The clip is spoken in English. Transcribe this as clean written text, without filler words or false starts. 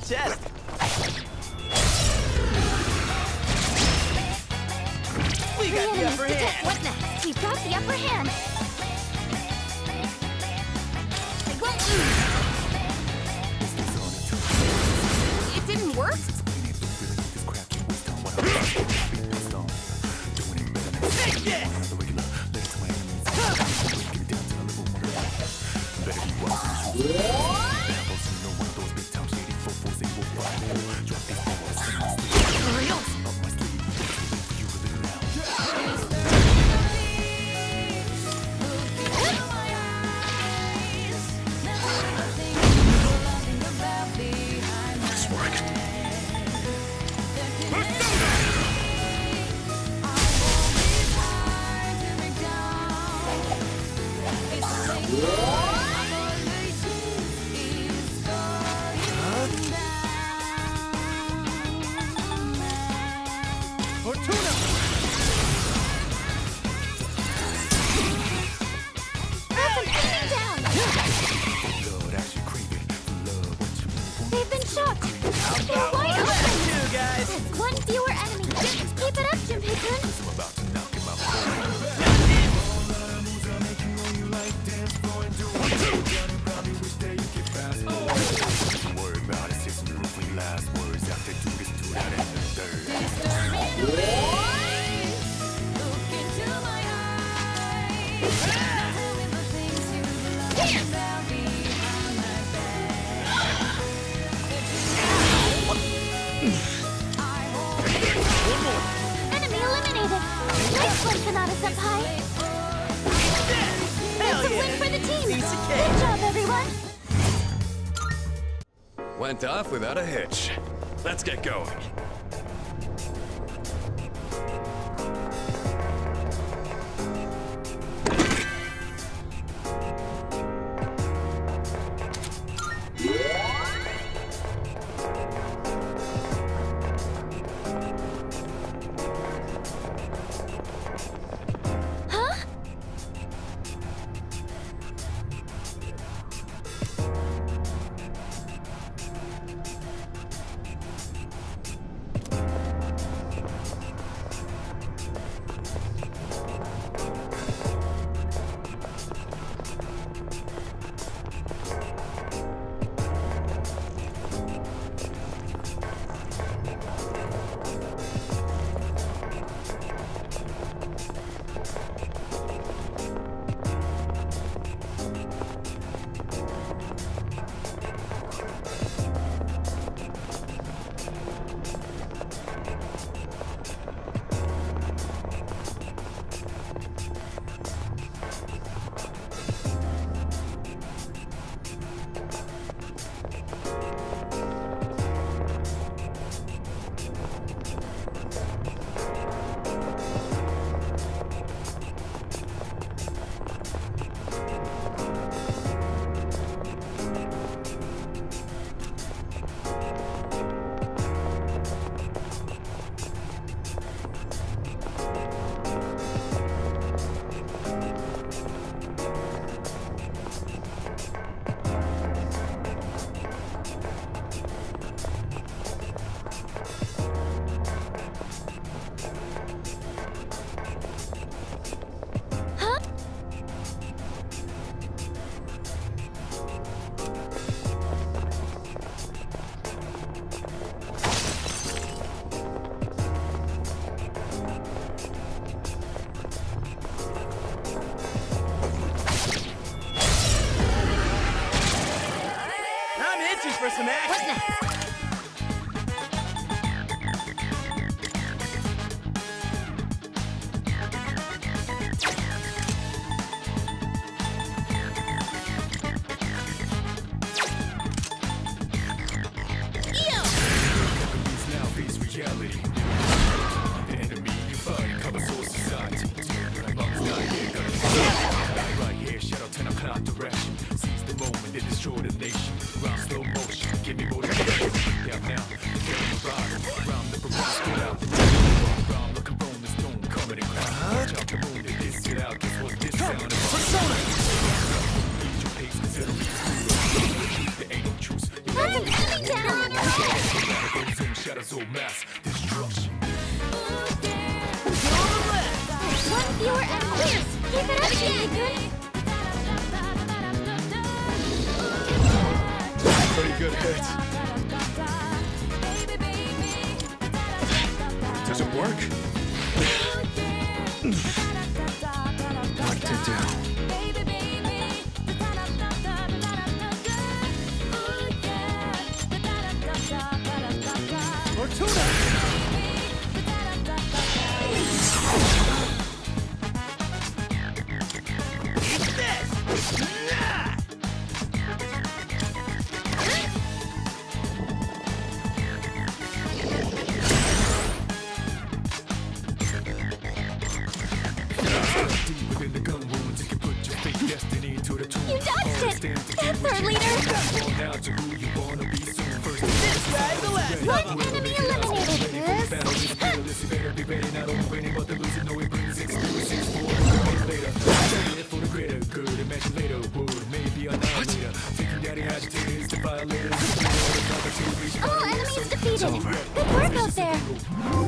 chest. We got the upper hand. What next? We've got the upper hand. They won't lose. It didn't work? Take this! They've been shocked. They're wide open. That's one fewer enemy. Keep it up, Junpei Kun. Enemy eliminated. Nice one, Kanata-senpai. That's a win for the team. Good job, everyone. Went off without a hitch. Let's get going. For some action. What next? Reality. The enemy you fight covers whole society. Right here, shadow 10 o'clock direction. Seize the moment and destroy the nation. Around slow motion, give me battles of mass destruction. One fewer enemy. Keep it up, Chimpy-kun. Pretty good hits. Does it work? What to do? Fortuna! Eat this! Nah! Within the gun wounds, you can put your fake destiny to the tomb. You dodged it! That's our leader! Fall now to who you wanna be soon. First, This guy's the last of One them! enemy eliminated. Yes. battle is fearless. You better be ready, not only winning, but the losing. No, it brings experiences for the later. Study it for the greater good. Imagine later would maybe annihilator. Thinking that he agitates the violators. All enemies defeated. Good work out there.